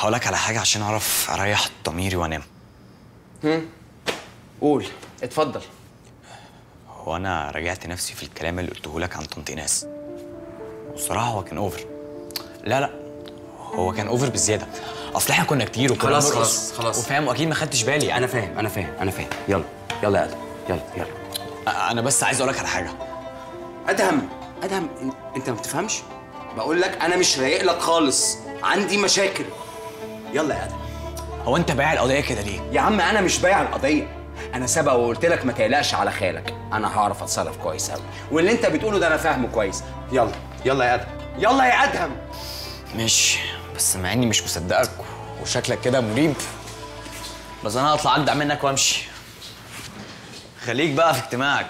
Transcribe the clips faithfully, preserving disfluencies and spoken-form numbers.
هقولك على حاجه عشان اعرف اريح ضميري وانام. هم قول، اتفضل. هو انا راجعت نفسي في الكلام اللي قلته لك عن طنط ايناس، والصراحه هو كان اوفر. لا لا هو كان اوفر بزياده، اصل احنا كنا كتير وكنا خلاص خلاص خلاص وفاهم، واكيد ما خدتش بالي. انا فاهم انا فاهم انا فاهم يلا يلا يا ادهم، يلا يلا. انا بس عايز اقولك على حاجه. ادهم ادهم انت ما بتفهمش؟ بقول لك انا مش رايق لك خالص، عندي مشاكل. يلا يا ادهم. هو انت بايع القضيه كده ليه؟ يا عم انا مش بايع القضيه، انا سبق وقلت لك ما تقلقش على خالك، انا هعرف اتصرف كويس قوي، واللي انت بتقوله ده انا فاهمه كويس. يلا يلا يا ادهم، يلا يا ادهم. ماشي، بس مع اني مش مصدقك وشكلك كده مريب، بس انا هطلع اجدع منك وامشي. خليك بقى في اجتماعك.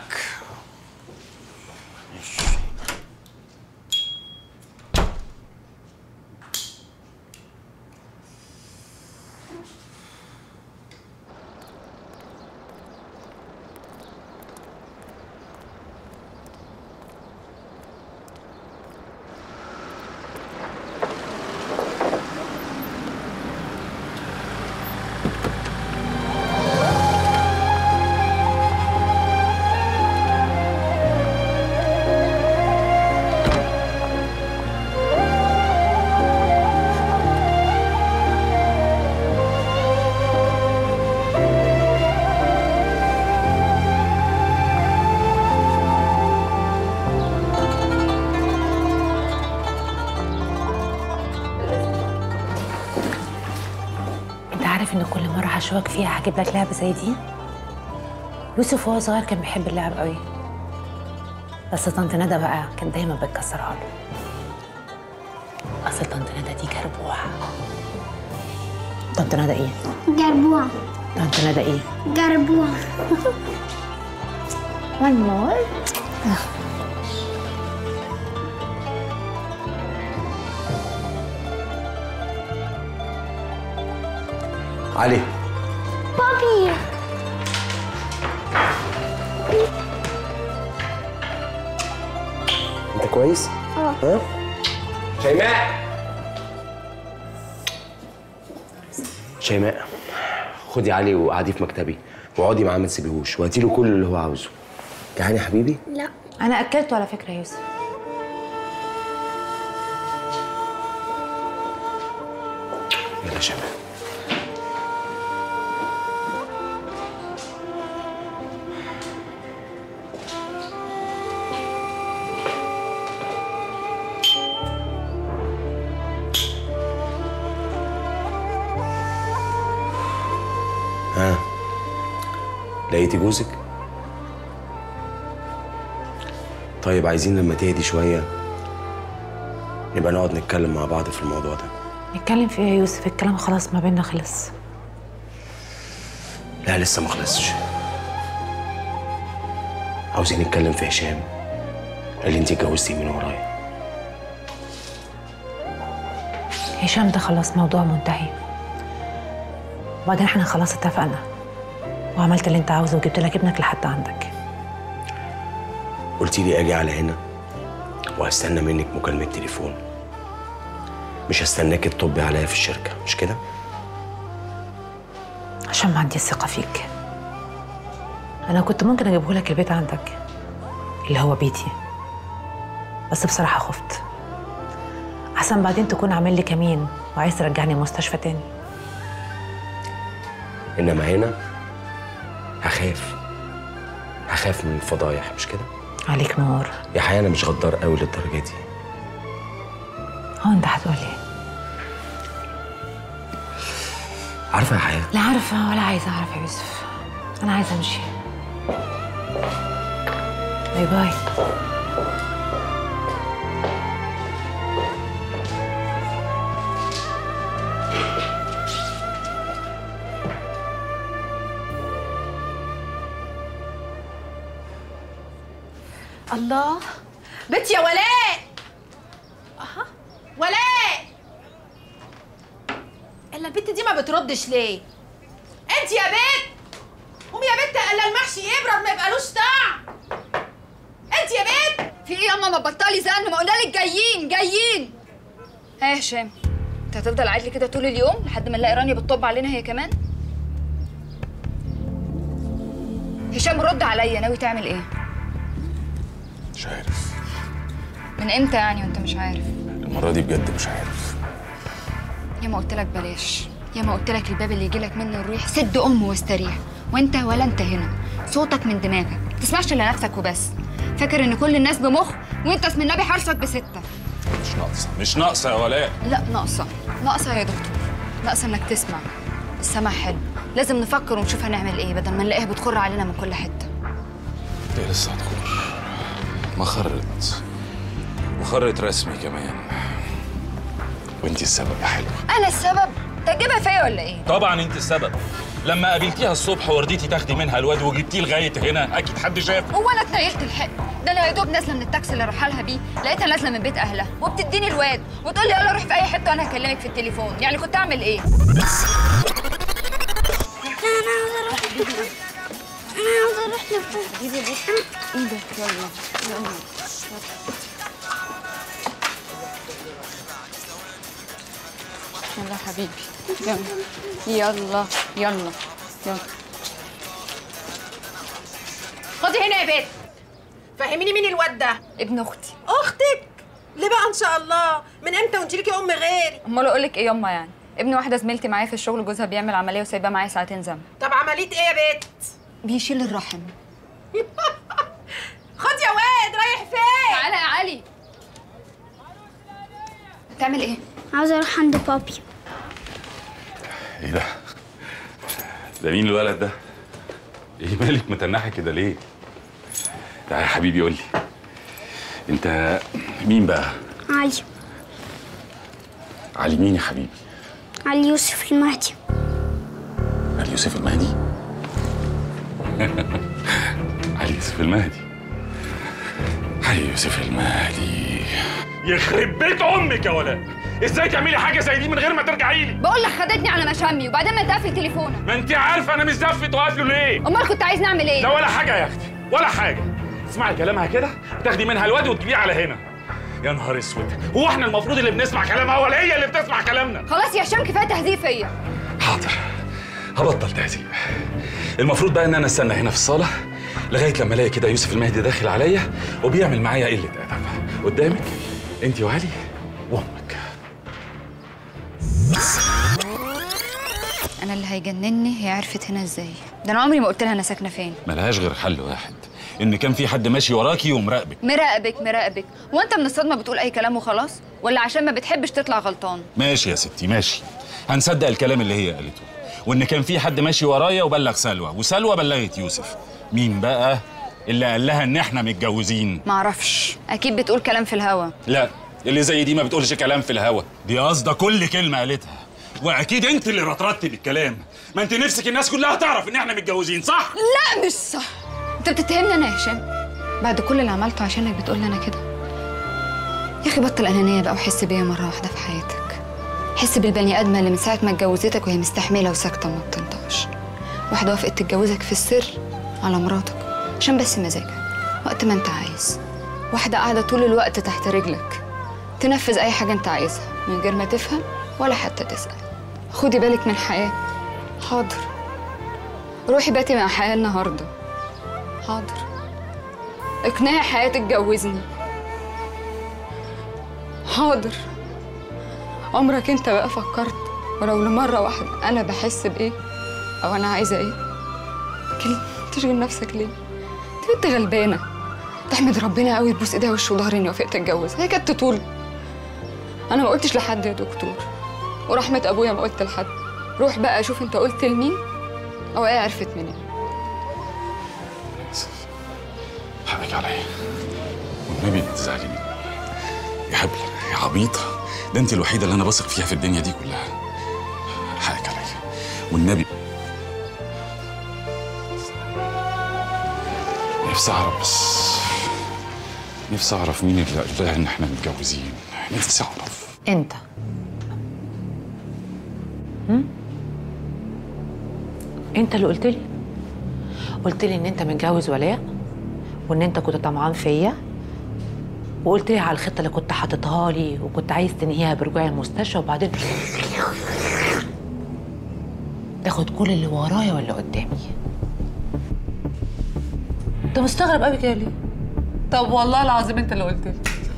ان كل مره هشوفك فيها هجيب لك لعبه زي دي. يوسف وهو صغير كان بيحب اللعب قوي، بس طنط ندى بقى كان دايما بتكسرها له. اصل طنط ندى دي جربوعه. طنط ندى ايه؟ جربوعه. طنط ندى ايه؟ جربوعه. one more. علي. بابي. انت كويس؟ اه. ها؟ شيماء. شيماء خدي علي وقعدي في مكتبي واقعدي معاه ما تسيبيهوش وهاتي له كل اللي هو عاوزه. جعان يا حبيبي؟ لا. انا اكلته على فكره يا يوسف. يلا يا شيماء. ها لقيتي جوزك؟ طيب عايزين لما تهدي شوية نبقى نقعد نتكلم مع بعض في الموضوع ده. نتكلم في ايه يا يوسف؟ الكلام خلاص ما بيننا خلص. لا لسه ما خلصش. عاوزين نتكلم في هشام اللي انت اتجوزتيه من ورايا. هشام ده خلاص موضوع منتهي، وبعدين احنا خلاص اتفقنا وعملت اللي انت عاوزه وجبت لك ابنك لحد عندك. قلتي لي اجي على هنا وهستنى منك مكالمة تليفون، مش هستناك تطبي عليا في الشركة، مش كده؟ عشان ما عندي ثقة فيك. انا كنت ممكن اجيبه لك البيت عندك اللي هو بيتي، بس بصراحة خفت احسن بعدين تكون عامل لي كمين وعايز ترجعني مستشفى تاني. انما هنا هخاف هخاف من الفضايح، مش كده؟ عليك نور يا حياة، انا مش غدار قوي للدرجة دي. هو انت هتقول ايه؟ عارفة يا حياة؟ لا عارفة ولا عايزة اعرف يا يوسف، انا عايزة امشي. باي باي. الله، بنت يا ولاء. اها ولاء، الا البنت دي ما بتردش ليه؟ انت يا بنت قومي يا بنت، الا المحشي يبرد ما يبقالوش طعم. انت يا بنت في ايه ياما؟ ما بطلي زن، ما قلنا لك جايين جايين. ها يا هشام، انت هتفضل قاعد لي كده طول اليوم لحد ما نلاقي رانيا بتطب علينا هي كمان؟ هشام رد عليا، ناوي تعمل ايه؟ مش عارف. من امتى يعني وانت مش عارف؟ المرة دي بجد مش عارف. يا ما قلت لك بلاش، يا ما قلت لك الباب اللي يجيلك منه الريح سد امه واستريح، وانت ولا انت هنا، صوتك من دماغك، ما تسمعش الا نفسك وبس. فاكر ان كل الناس بمخ وانت اسم النبي حرصك بستة. مش ناقصة، مش ناقصة يا ولاء. لا ناقصة، ناقصة يا دكتور، ناقصة انك تسمع. السمع حلو، لازم نفكر ونشوف هنعمل ايه بدل ما نلاقيها بتخر علينا من كل حتة. ايه لسه هتخر؟ ما خرت، وخرت رسمي كمان. وانتي السبب يا حلوة. انا السبب؟ تجيبها فيا ولا ايه؟ طبعا انت السبب. لما قابلتيها الصبح ورضيتي تاخدي منها الواد وجبتيه لغايه هنا، اكيد حد شاف. هو انا اتنيلت الحق؟ ده انا يا دوب نازله من التاكسي اللي رايحه لها بيه، لقيتها نازله من بيت اهلها وبتديني الواد وتقول لي يلا روح في اي حته وانا هكلمك في التليفون. يعني كنت اعمل ايه؟ انا عاوزه اروح انا عاوزه اروح لبابا. ايه ده؟ يلا يلا يلا حبيبي، يلا يلا يلا يلا. خدي هنا يا بنت، فهميني مين الواد ده؟ ابن اختي. اختك؟ ليه بقى ان شاء الله؟ من امتى وانت ليكي ام غيري؟ امال اقول لك ايه ياما يعني؟ ابن واحده زميلتي معايا في الشغل، جوزها بيعمل عمليه وسايباه معايا ساعتين ذنب. طب عمليه ايه يا بنت؟ بيشيل الرحم. خد يا واد، رايح فين؟ تعالى يا علي. بتعمل ايه؟ عاوزه اروح عند بابي. ايه ده؟ ده مين الولد ده؟ ايه مالك متنحي كده ليه؟ تعالى يا حبيبي قول لي، انت مين بقى؟ علي. علي مين يا حبيبي؟ علي يوسف المهدي. علي يوسف المهدي؟ علي يوسف المهدي، علي يوسف المهدي. يخرب بيت امك يا ولاد، ازاي تعملي حاجه زي دي من غير ما ترجعي لي؟ بقول لك خدتني على مشامي وبعدين ما انت قافل تليفونك. ما انت عارفه انا مش زفت وقافله ليه؟ امال كنت عايز نعمل ايه؟ لا ولا حاجه يا اختي، ولا حاجه. اسمعي كلامها كده، تاخدي منها الواد وتجيبيه على هنا. يا نهار اسود، هو احنا المفروض اللي بنسمع كلامها ولا هي اللي بتسمع كلامنا؟ خلاص يا هشام كفايه تهزيق فيا. حاضر، هبطل تهزيق. المفروض بقى ان انا استنى هنا في الصاله لغايه لما الاقي كده يوسف المهدي داخل عليا وبيعمل معايا قله ادب. قدامك انت وعلي وامك. انا اللي هيجنني هي عرفت هنا ازاي؟ ده انا عمري ما قلت لها انا ساكنه فين. ملهاش غير حل واحد، ان كان في حد ماشي وراكي ومراقبك. مراقبك مراقبك، هو انت من الصدمه بتقول اي كلام وخلاص؟ ولا عشان ما بتحبش تطلع غلطان؟ ماشي يا ستي ماشي، هنصدق الكلام اللي هي قالته، وان كان في حد ماشي ورايا وبلغ سلوى، وسلوى بلغت يوسف. مين بقى اللي قال لها ان احنا متجوزين؟ معرفش، اكيد بتقول كلام في الهوا. لا، اللي زي دي ما بتقولش كلام في الهوا، دي قصده كل كلمه قالتها. واكيد انت اللي رطرطتي بالكلام، ما انت نفسك الناس كلها تعرف ان احنا متجوزين، صح؟ لا مش صح، انت بتتهمني انا يا هشام بعد كل اللي عملته عشانك بتقول لي انا كده؟ يا اخي بطل انانيه بقى وحس بيا مره واحده في حياتك. حس بالبني ادمه اللي من ساعه ما اتجوزتك وهي مستحمله وساكته وما بتنطقش. واحده وافقت تتجوزك في السر على مراتك عشان بس مزاجك وقت ما انت عايز. واحده قاعده طول الوقت تحت رجلك تنفذ اي حاجه انت عايزها من غير ما تفهم ولا حتى تسال. خدي بالك من حياه. حاضر، روحي باتي مع حياه النهارده. حاضر، اقنعي حياه تتجوزني. حاضر، عمرك انت بقى فكرت ولو لمره واحده انا بحس بايه او انا عايزه ايه؟ كل تشغل نفسك ليه؟ انت بنت غلبانه تحمد ربنا قوي تبوس ايديها وش وضهري اني وافقت اتجوز. هي كانت تطول. انا ما قلتش لحد يا دكتور، ورحمه ابويا ما قلت لحد. روح بقى شوف انت قلت لمين او ايه عرفت منين. حقك عليا والنبي ما تزعلي مني يا هبله يا عبيطه، ده انت الوحيده اللي انا بثق فيها في الدنيا دي كلها. حقك عليا والنبي. نفسي اعرف بس نفسي اعرف مين اللي قال لها ان احنا متجوزين. نفسي اعرف. انت هم؟ انت اللي قلت لي قلت لي ان انت متجوز ولاء وان انت كنت طمعان فيا وقلت لي على الخطه اللي كنت حاططها لي وكنت عايز تنهيها برجوعي المستشفى وبعدين تاخد كل اللي ورايا واللي قدامي. انت مستغرب قوي كده ليه؟ طب والله العظيم انت اللي قلت لي.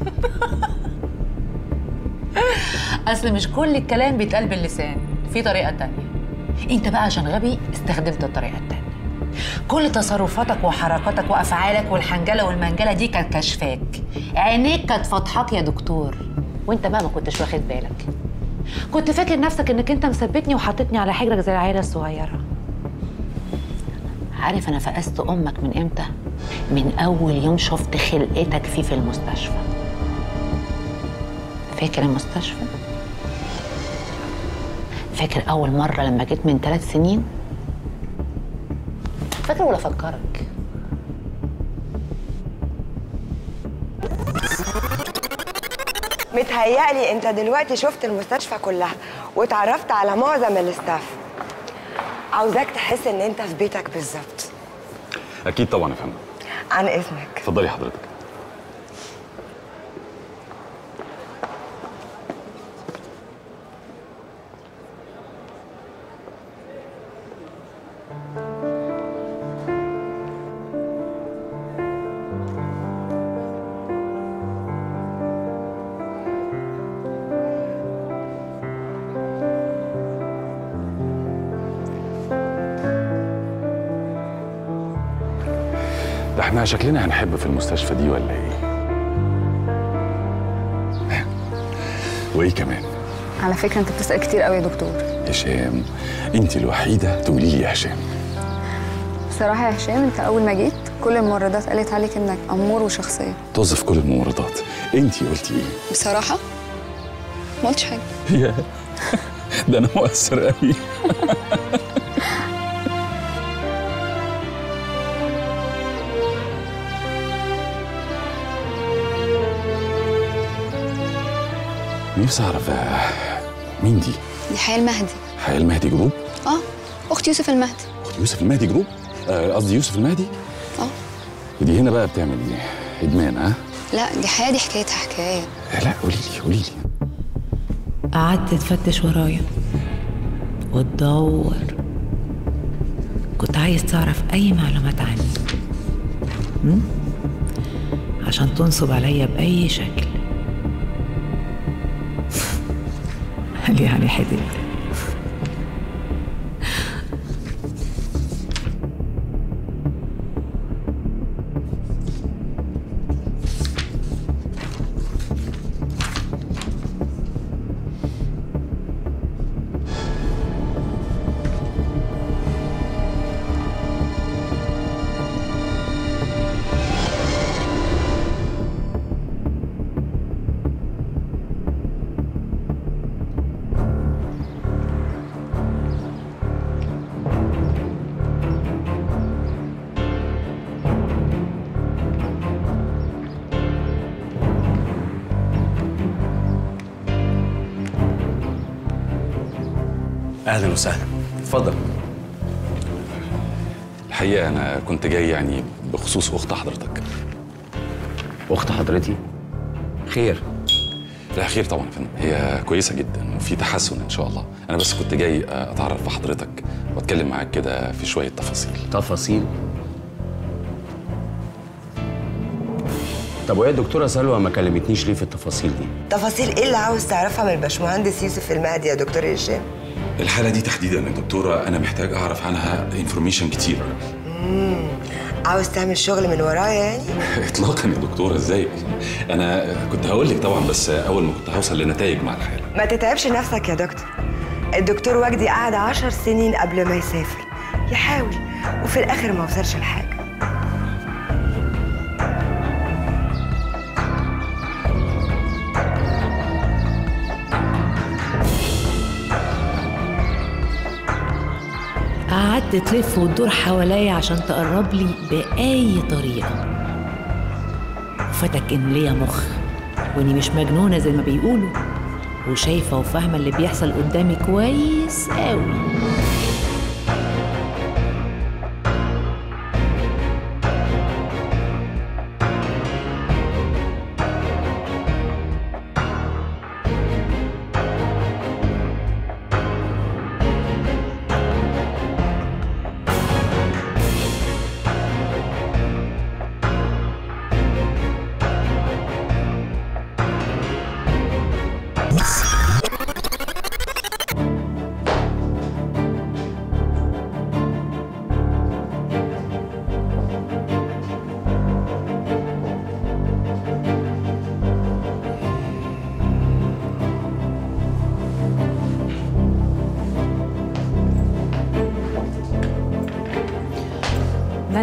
اصل مش كل الكلام بيتقال باللسان، في طريقه تانية. انت بقى عشان غبي استخدمت الطريقه التانية. كل تصرفاتك وحركاتك وافعالك والحنجله والمنجله دي كانت كشفاك، عينيك كانت فضحاك يا دكتور، وانت بقى ما كنتش واخد بالك. كنت فاكر نفسك انك انت مثبتني وحطيتني على حجرك زي العيله الصغيره. عارف انا فقست امك من امتى؟ من اول يوم شفت خلقتك فيه في المستشفى. فاكر المستشفى؟ فاكر اول مره لما جيت من ثلاث سنين؟ فاكر ولا افكرك؟ متهيألي انت دلوقتي شفت المستشفى كلها واتعرفت على معظم الاستاف. عاوزاك تحس ان انت في بيتك بالظبط. اكيد طبعا يا فندم. عن اذنك. اتفضلي حضرتك. ده احنا شكلنا هنحب في المستشفى دي ولا ايه؟ وايه كمان؟ على فكره انت بتسال كتير قوي يا دكتور. هشام، انت الوحيده تقولي لي يا هشام. بصراحه يا هشام انت اول ما جيت كل الممرضات قالت عليك انك امور وشخصيه. توظف كل الممرضات. انت قلتي ايه؟ بصراحه ما قلتش حاجه. يا ده انا مؤثر قوي. نفسي اعرف مين دي؟ دي حياة المهدي. حياة المهدي جروب؟ اه اخت يوسف المهدي. اخت يوسف المهدي جروب؟ قصدي آه يوسف المهدي؟ اه. ودي هنا بقى بتعمل ايه؟ ادمان ها؟ لا دي حياة، دي حكايتها حكاية. لا قولي لي قولي لي. قعدت تفتش ورايا وتدور، كنت عايز تعرف اي معلومات عني م? عشان تنصب عليا باي شكل. قال يعني حدد. اهلا وسهلا، اتفضل. الحقيقه انا كنت جاي يعني بخصوص اخت حضرتك. اخت حضرتي؟ خير؟ لا خير طبعا يا فندم، هي كويسه جدا وفي تحسن ان شاء الله. انا بس كنت جاي اتعرف بحضرتك واتكلم معاك كده في شويه تفاصيل. تفاصيل؟ طب وهي الدكتوره سلوى ما كلمتنيش ليه في التفاصيل دي؟ تفاصيل ايه اللي عاوز تعرفها من الباشمهندس يوسف المهدي يا دكتور هشام؟ الحالة دي تحديدا يا دكتورة أنا محتاج أعرف عنها انفورميشن كتير. امم عاوز تعمل شغل من ورايا يعني؟ إطلاقا يا دكتورة، إزاي؟ أنا كنت هقول لك طبعا بس أول ما كنت هوصل لنتائج مع الحالة. ما تتعبش نفسك يا دكتور. الدكتور وجدي قعد عشر سنين قبل ما يسافر يحاول وفي الآخر ما وصلش لحاجة. قعدت تلف وتدور حواليا عشان تقرب لي بأي طريقة، وفتك إن ليا مخ وإني مش مجنونة زي ما بيقولوا، وشايفة وفاهمة اللي بيحصل قدامي كويس قوي.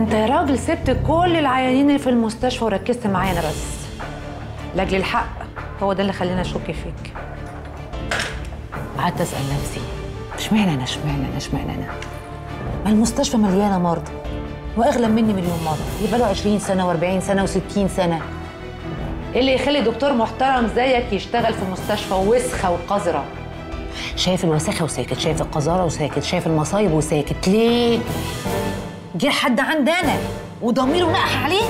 انت يا راجل سبت كل العيانين اللي في المستشفى وركزت معايا انا بس لاجل الحق. هو ده اللي خلاني اشك فيك. قعدت اسال نفسي اشمعنى انا اشمعنى انا اشمعنى انا ما المستشفى مليانه مرضى واغلى مني مليون مره، يبقى له عشرين سنه واربعين سنه وستين سنه. ايه اللي يخلي دكتور محترم زيك يشتغل في مستشفى وسخه وقذره؟ شايف الوساخه وساكت، شايف القذاره وساكت، شايف المصايب وساكت. ليه؟ جه حد عندنا وضميره نقح عليه؟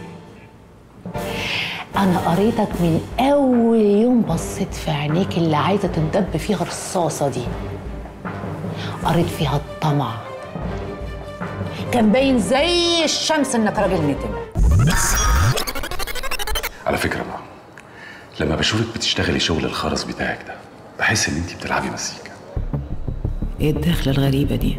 أنا قريتك من أول يوم بصيت في عينيك اللي عايزة تندب فيها الرصاصة دي. قريت فيها الطمع. كان باين زي الشمس إنك راجل نتن. على فكرة بقى، لما بشوفك بتشتغلي شغل الخرز بتاعك ده بحس إن أنتِ بتلعبي مزيكا. إيه الدخلة الغريبة دي؟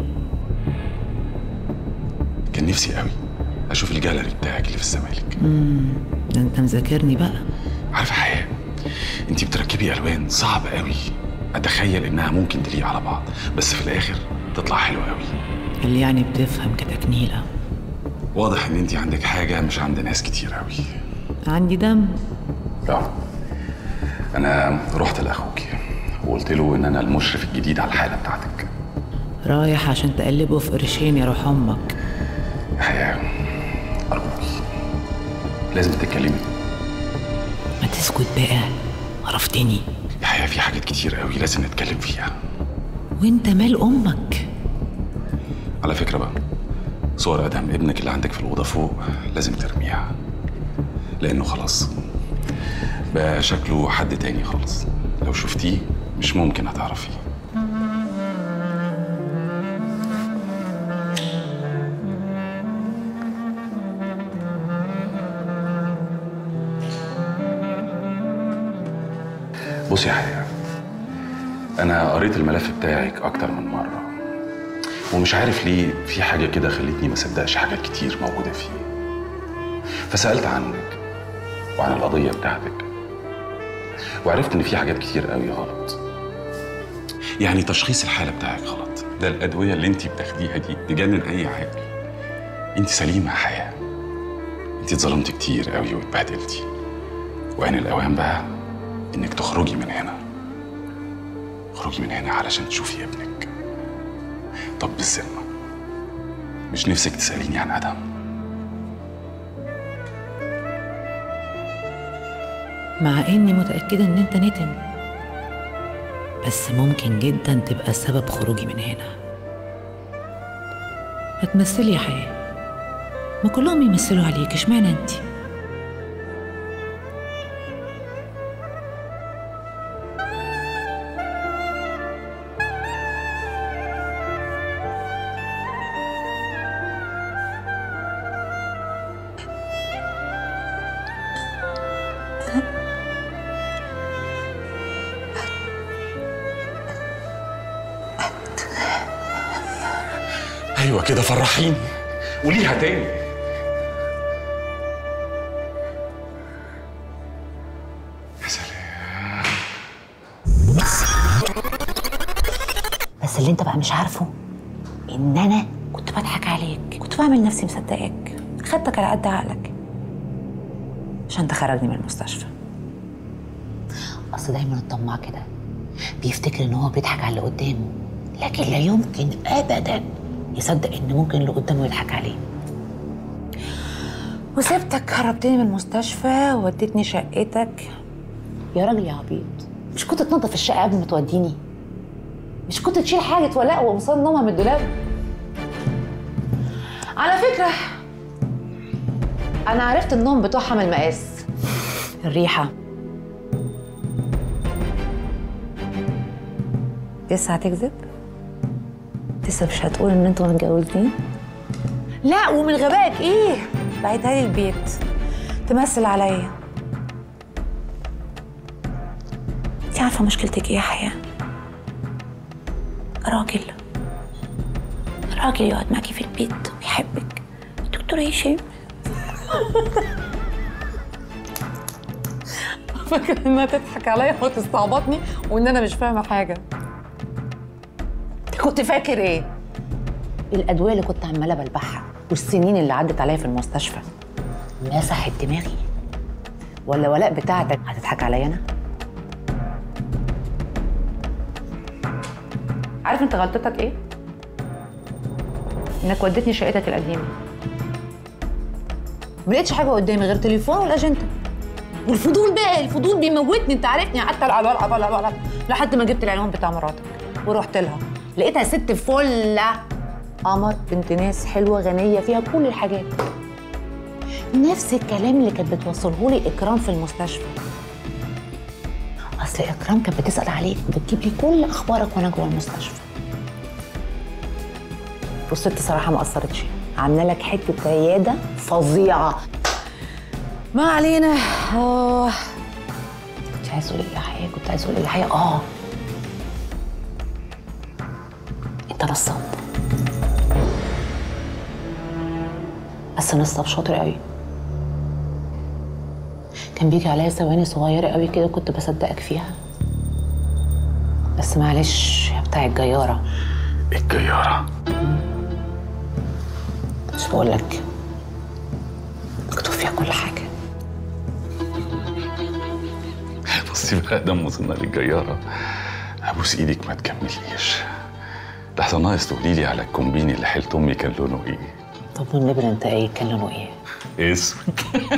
كان نفسي قوي أشوف الجاليري بتاعك اللي في الزمالك. امم ده أنت مذاكرني بقى. عارفة حياة، أنتِ بتركبي ألوان صعب قوي أتخيل إنها ممكن تليق على بعض، بس في الآخر تطلع حلوة قوي. اللي يعني بتفهم كتكنيلة. واضح إن أنتِ عندك حاجة مش عند ناس كتير قوي. عندي دم. اه أنا رحت لأخوكي وقلت له إن أنا المشرف الجديد على الحالة بتاعتك. رايح عشان تقلبه في قرشين يا روح أمك. حياة أرجوكي لازم تتكلمي. ما تسكت بقى، عرفتني. يا حياة في حاجات كتير قوي لازم نتكلم فيها. وانت مال أمك؟ على فكرة بقى، صور أدهم ابنك اللي عندك في الأوضة فوق لازم ترميها، لأنه خلاص بقى شكله حد تاني خالص. لو شفتيه مش ممكن هتعرفيه. بصي يا حياة، أنا قريت الملف بتاعك أكتر من مرة ومش عارف ليه في حاجة كده خلتني ما صدقش حاجات كتير موجودة فيه. فسألت عنك وعن القضية بتاعتك وعرفت إن في حاجات كتير قوي غلط. يعني تشخيص الحالة بتاعك غلط، ده الأدوية اللي أنت بتاخديها دي تجنن أي عاقل. أنت سليمة يا حياة، أنت اتظلمتي كتير قوي واتبهدلتي، وآن الأوان بقى إنك تخرجي من هنا. اخرجي من هنا علشان تشوفي ابنك. طب بالذمة، مش نفسك تسأليني عن أدهم؟ مع إني متأكدة إن أنت نتن، بس ممكن جدا تبقى سبب خروجي من هنا. هتمثلي يا حياة، ما كلهم يمثلوا عليك، اشمعنى أنت؟ ايوه كده، فرحيني قوليها تاني. يا سلام. بس اللي انت بقى مش عارفه ان انا كنت بضحك عليك، كنت بعمل نفسي مصدقاك، خدتك على قد عقلك عشان تخرجني من المستشفى. اصل دايما الطماع كده بيفتكر ان هو بيضحك على اللي قدامه، لكن لا يمكن ابدا يصدق ان ممكن اللي قدامه يضحك عليه. وسبتك هربتني من المستشفى ووديتني شقتك. يا راجل يا عبيط، مش كنت تنظف الشقه قبل ما توديني؟ مش كنت تشيل حاجه ولاء وقمصان نومها من الدولاب؟ على فكره انا عرفت النوم بتوعها من المقاس، الريحه. لسه هتكذب؟ لسه مش هتقول ان انتوا متجوزين؟ لا، ومن غبائك ايه بعتها لي البيت تمثل عليا. انت عارفه مشكلتك ايه يا حياه؟ راجل راجل يقعد معاكي في البيت ويحبك، دكتور هشام. فاكره انها تضحك عليا وتستعبطني وان انا مش فاهمه حاجه. كنت فاكر ايه؟ الادويه اللي كنت عماله بلبحها والسنين اللي عدت عليا في المستشفى مسحت دماغي؟ ولا ولاء بتاعتك هتضحك عليا انا؟ عارف انت غلطتك ايه؟ انك وديتني شقتك القديمه. ما لقيتش حاجه قدامي غير تليفون والاجنده. والفضول بقى، الفضول بيموتني، انت عارفني، قعدت العب العب العب العب لحد ما جبت العنوان بتاع مراتك ورحت لها، لقيتها ست فله، قمر، بنت ناس، حلوه، غنيه، فيها كل الحاجات. نفس الكلام اللي كانت بتوصله لي اكرام في المستشفى. اصل اكرام كانت بتسال عليك وبتجيب لي كل اخبارك وانا جوه المستشفى. والست صراحه ما قصرتش، عامله لك حته عياده فظيعه. ما علينا. اه كنت عايز اقول ايه حاجه كنت عايز اقول ايه حاجه اه انت نصاب، بس نصاب شاطر قوي. كان بيجي عليا ثواني صغيره قوي كده كنت بصدقك فيها، بس معلش يا بتاع الجياره. الجياره؟ مش بقول لك مكتوب فيها كل حاجه. بصي بقى، دام وصلنا للجياره ابوس ايدك ما تكمليش، لحظه ناقص تقولي لي على الكومبين اللي حيلت امي كان لونه ايه. طب والنبر انت ايه كان لونه ايه؟ اسود.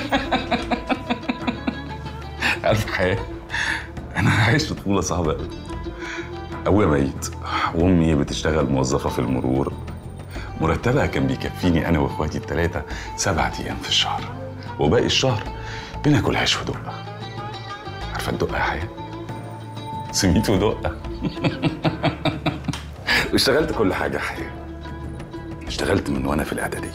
عارف حياه، انا عايش طفوله صعبه قوي. ابويا ميت وامي بتشتغل موظفه في المرور، مرتبها كان بيكفيني انا واخواتي الثلاثه سبعة ايام في الشهر، وباقي الشهر بناكل عيش ودقه. عارفه الدقه يا حياه؟ سميت ودقه. واشتغلت كل حاجه يا حياه. اشتغلت من وانا في الاعداديه.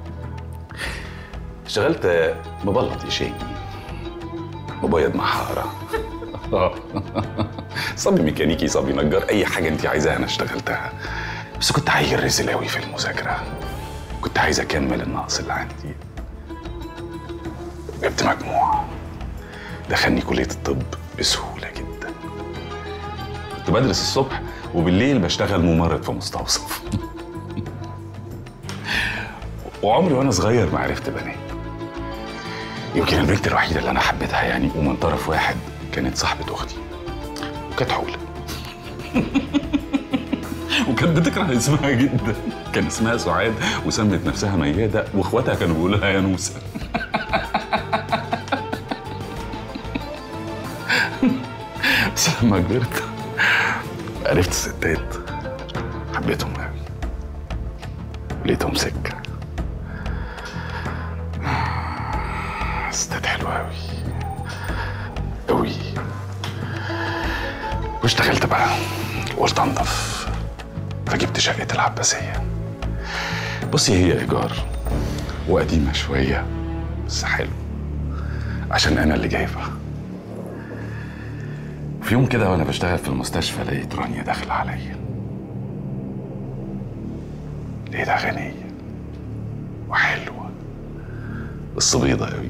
اشتغلت مبلط يشاني، مبيض محاره، صبي ميكانيكي، صبي نجار، اي حاجه انت عايزاها انا اشتغلتها. بس كنت عيل رزل قوي في المذاكره، كنت عايز اكمل النقص اللي عندي. جبت مجموع دخلني كليه الطب بسهوله جدا. كنت بدرس الصبح وبالليل بشتغل ممرض في مستوصف. وعمري وانا صغير ما عرفت بنات. يمكن البنت الوحيده اللي انا حبيتها يعني ومن طرف واحد كانت صاحبه اختي، وكانت حوله. وكانت بتكره اسمها جدا، كان اسمها سعاد وسمت نفسها مياده، واخواتها كانوا بيقولوا لها يا نوسه. بس لما كبرت عرفت الستات، حبيتهم قوي ولقيتهم سكه. ستات حلوه قوي قوي. واشتغلت بقى وقلت انضف، فجبت شقه العباسيه. بصي هي ايجار وقديمه شويه بس حلو، عشان انا اللي جايبها. في يوم كده وانا بشتغل في المستشفى لقيت رانيا داخله عليا. لقيتها غنيه وحلوه بس بيضه قوي.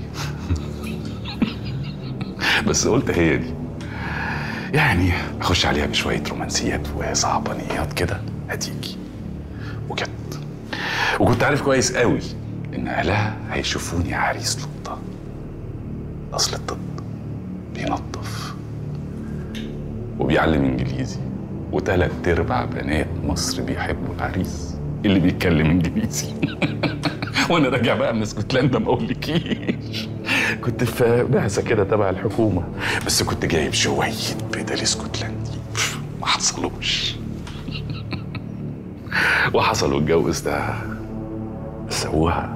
بس قلت هي دي، يعني اخش عليها بشويه رومانسيات وصعبانيات كده هتيجي. وجت، وكنت عارف كويس قوي ان اهلها هيشوفوني عريس لقطه. اصل الطب بينظف وبيعلم انجليزي، وتلات ارباع بنات مصر بيحبوا العريس اللي بيتكلم انجليزي. وانا راجع بقى من اسكتلندا ما اقولكيش، كنت في بعثه كده تبع الحكومه، بس كنت جايب شويه بدل اسكتلندي ما حصلوش. وحصل واتجوز ده، بس ابوها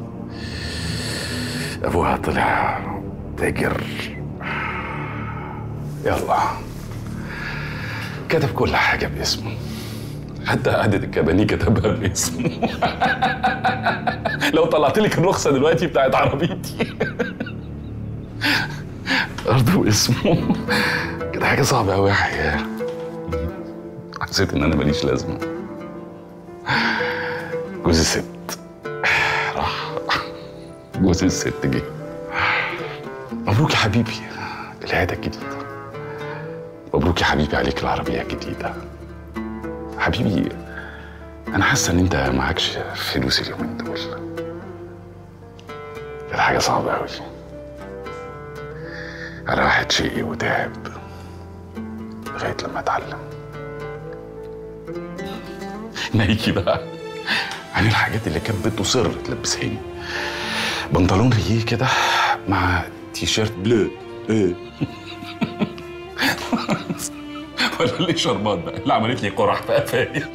ابوها طلع تاجر. يلا كتب كل حاجه باسمه، حتى قعدة الكبانيه كتبها باسمه. لو طلعت لك الرخصه دلوقتي بتاعت عربيتي برضه باسمه. كده حاجه صعبه قوي يا حياه. حسيت ان انا ماليش لازمه. جوز الست راح، جوز الست جه. مبروك يا حبيبي العياده الجديده، مبروك يا حبيبي عليك العربيه الجديده. حبيبي انا حاسه ان انت معكش فلوس اليومين دول. كانت حاجه صعبه قوي على واحد شقي وتعب لغايه لما اتعلم. نايكي بقى عن الحاجات اللي كانت بتصر تلبسهاني، بنطلون رييه كده مع تيشيرت بلو ايه ولا ليه شربات بقى اللي عملت لي قرح في قفايا.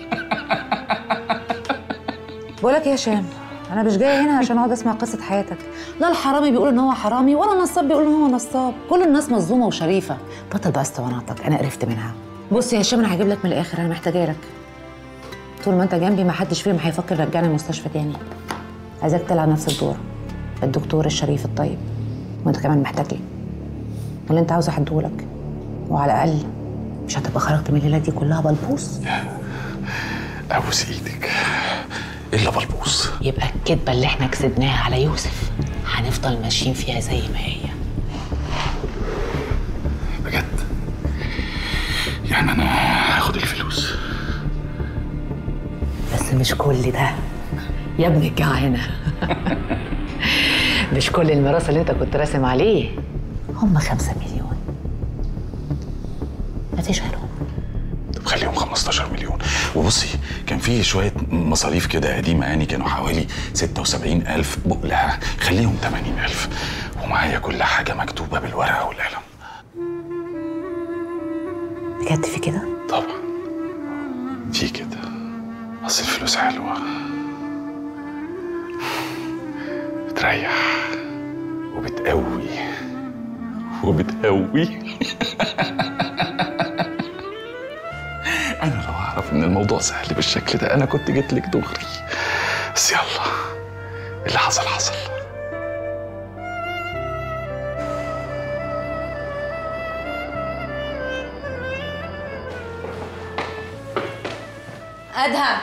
بقولك يا هشام، انا مش جايه هنا عشان اقعد اسمع قصه حياتك. لا الحرامي بيقول ان هو حرامي ولا النصاب بيقول ان هو نصاب. كل الناس مظلومه وشريفه. بطل بقى اسطواناتك، انا قرفت منها. بص يا هشام، انا هجيب لك من الاخر، انا محتاجه لك. طول ما انت جنبي ما حدش فيهم هيفكر يرجعني المستشفى تاني. عايزاك تلعب نفس الدور، الدكتور الشريف الطيب، وانت كمان محتاج لي. واللي انت عاوزه هديهولك، وعلى الاقل مش هتبقى خرجت من الليله دي كلها بلبوس. ابوس ايدك الا بلبوس. يبقى الكدبه اللي احنا كسبناها على يوسف هنفضل ماشيين فيها زي ما هي. بجد؟ يعني انا هاخد الفلوس بس مش كل ده يا ابن الجعانه. مش كل الميراث اللي انت كنت راسم عليه. هم خمسة مليون، مفيش غيرهم. طب خليهم خمستاشر مليون. وبصي كان في شويه مصاريف كده قديمه، يعني كانوا حوالي ستة وسبعين ألف بقلة، خليهم ثمانين ألف. ومعايا كل حاجه مكتوبه بالورقه والقلم. بجد في كده؟ طبعا في كده، اصل الفلوس حلوه بتريح وبتقوي وبتقوي. انا لو اعرف ان الموضوع سهل بالشكل ده انا كنت جيت لك دغري. بس يلا، اللي حصل حصل. ادهم،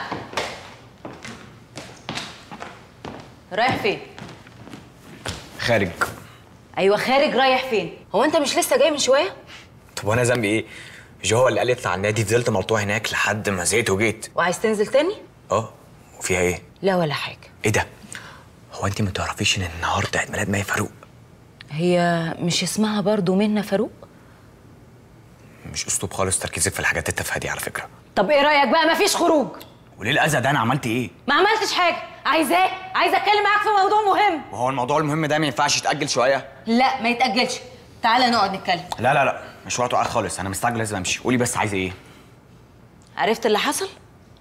رايح فين؟ خارج. ايوه خارج، رايح فين؟ هو انت مش لسه جاي من شويه؟ طب وانا ذنبي ايه؟ جو هو اللي قال لي اطلع على النادي، فضلت ملطوع هناك لحد ما زهقت وجيت. وعايز تنزل تاني؟ اه، وفيها ايه؟ لا ولا حاجه. ايه ده؟ هو انت ما تعرفيش ان النهارده عيد ميلاد مي فاروق؟ هي مش اسمها برضو منى فاروق؟ مش اسلوب خالص تركيزك في الحاجات التافهه دي على فكره. طب ايه رايك بقى؟ مفيش خروج. وليه الاذى ده؟ انا عملت ايه؟ ما عملتش حاجه. عايزاك عايزه اتكلم معاك في موضوع مهم. وهو الموضوع المهم ده ما ينفعش يتاجل شويه؟ لا ما يتاجلش. تعالى نقعد نتكلم. لا لا لا، مش وقته خالص، انا مستعجل لازم امشي. قولي بس عايزه ايه؟ عرفت اللي حصل؟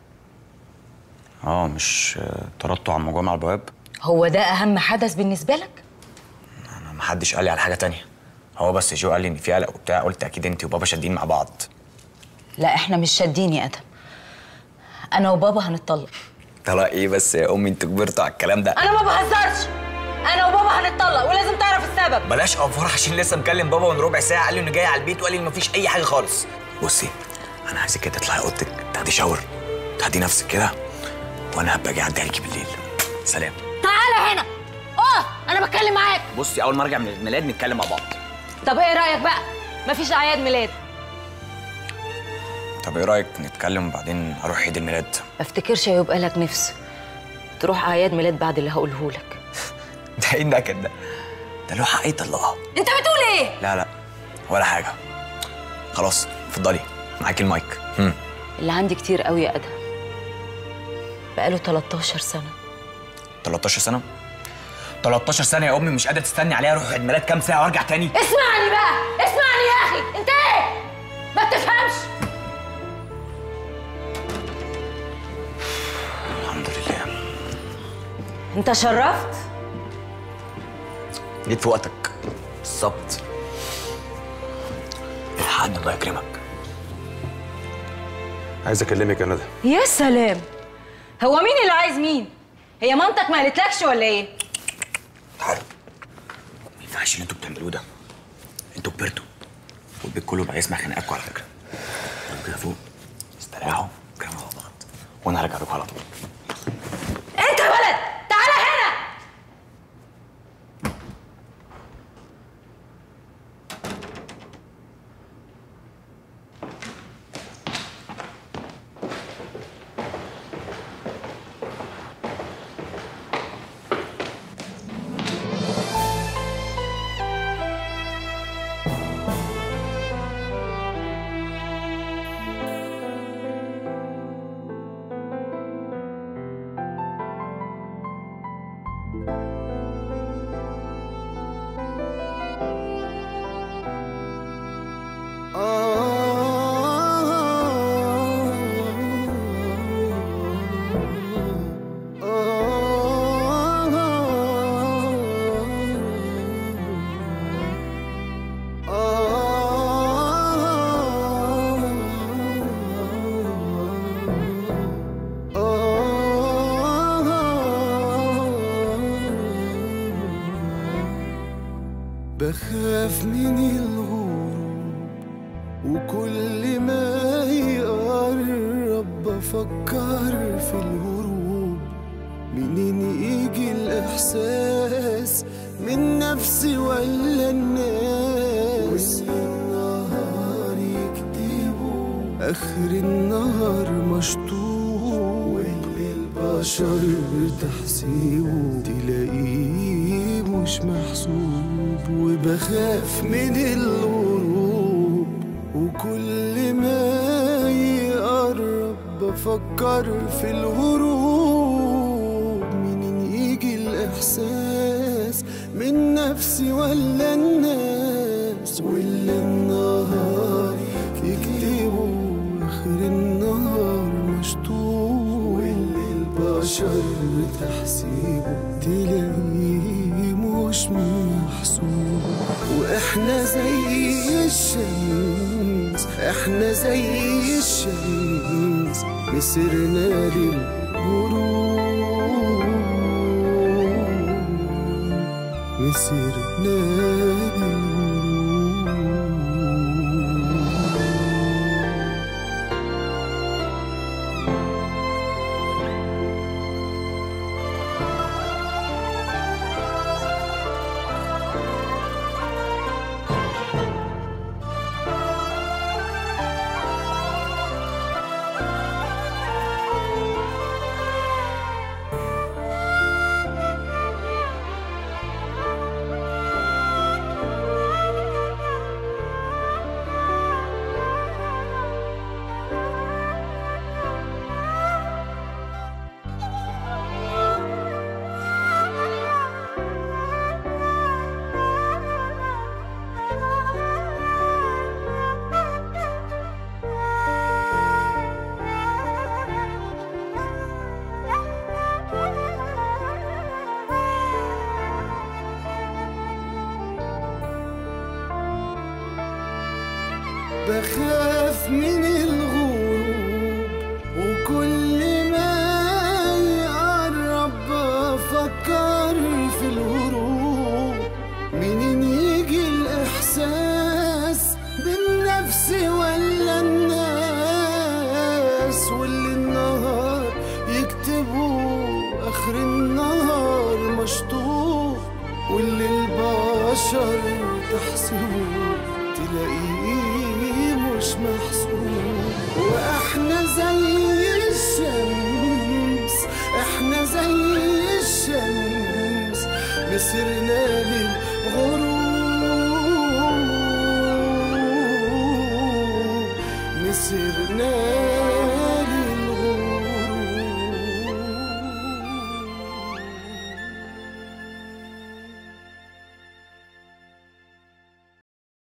اه، مش طردته على الموضوع مع البواب؟ هو ده اهم حدث بالنسبه لك؟ انا ما حدش قال لي على حاجه تانية، هو بس جو قال لي ان في قلق وبتاع، قلت اكيد انت وبابا شادين مع بعض. لا احنا مش شادين يا ادم، انا وبابا هنتطلق. طلق ايه بس يا امي؟ انتوا كبرتوا على الكلام ده. انا ما بهزرش، انا وبابا هنتطلق ولازم تعرف السبب. بلاش افوار، عشان لسه مكلم بابا من ربع ساعه، قال لي انه جاي على البيت وقال لي مفيش اي حاجه خالص. بصي انا عايزك كده تطلعي اوضتك، تاخدي شاور، تهدي نفسك كده، وانا هبقى اجي اعدي عليكي بالليل. سلام. تعالى هنا، اه انا بتكلم معاك. بصي اول ما ارجع من الميلاد نتكلم مع بعض. طب ايه رايك بقى؟ مفيش اعياد ميلاد. طب ايه رايك نتكلم وبعدين اروح عيد الميلاد؟ ما افتكرش هيبقى لك نفس تروح اعياد ميلاد بعد اللي هقوله لك. ده ايه النكد ده؟ ده له حق يطلقها. انت بتقول ايه؟ لا لا ولا حاجه، خلاص اتفضلي معاكي المايك. هم. اللي عندي كتير قوي يا ادهم، بقاله تلتاشر سنه. تلتاشر سنه؟ تلتاشر سنه يا امي، مش قادره تستني عليها اروح عيد ميلاد كام ساعه وارجع تاني؟ اسمعني بقى، اسمعني يا اخي، انت ايه؟ ما بتفهمش؟ الحمد لله. انت شرفت؟ جيت في وقتك بالظبط. الحقني الله يكرمك. عايز اكلمك يا ندى. يا سلام، هو مين اللي عايز مين؟ هي مامتك ما قالتلكش ولا ايه؟ تعالوا، ما ينفعش اللي انتوا بتعملوه ده، انتوا كبرتوا والبيت كله بقى يسمع خناقاتكم على فكره. انتوا كده فوق استريحوا كلاموا مع بعض وانا هرجع لكم على طول. انت يا ولد تعالى هنا. بخاف من الغروب وكل ما يقرب بفكر في الهروب. منين يجي الإحساس من نفسي ولا الناس؟ والنهار يكتبوا آخر النهار مشطوب، واللي البشر تحسيبه تلاقيه مش محسوب. وبخاف من الغروب وكل ما يقرب بفكر في الهروب. منين يجي الإحساس من نفسي ولا الناس؟ واللي النهار يكتبوا آخر النهار مشطوب، واللي البشر تحسيبه تلاقيه مش محسوب. واحنا زي الشمس، احنا زي الشمس مسرنا للغروب، مسرنا للغروب. بخاف من الغروب وكل ما يقرب بفكر في الهروب. منين يجي الإحساس بالنفس ولا الناس؟ واللي النهار يكتبوا آخر النهار مشطوب، واللي البشر تحسبه تلاقيه مش محسوب. واحنا زي الشمس، احنا زي الشمس مسرنا للغروب.